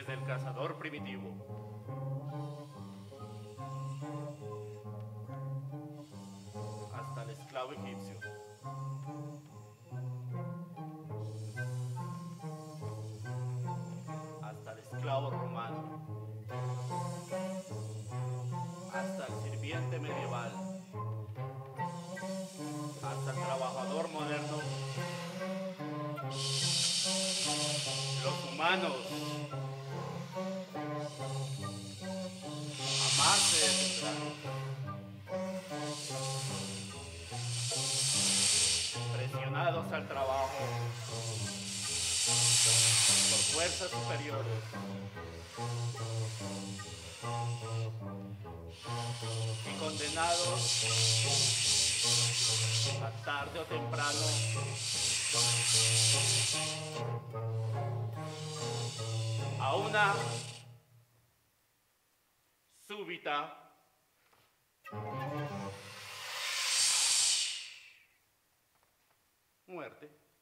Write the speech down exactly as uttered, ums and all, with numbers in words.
desde el cazador primitivo hasta el esclavo egipcio, hasta el esclavo romano, hasta el sirviente medieval, hasta el trabajador moderno, los humanos jamás se detendrán. Presionados al trabajo por fuerzas superiores y condenados a tarde o temprano a una súbita muerte.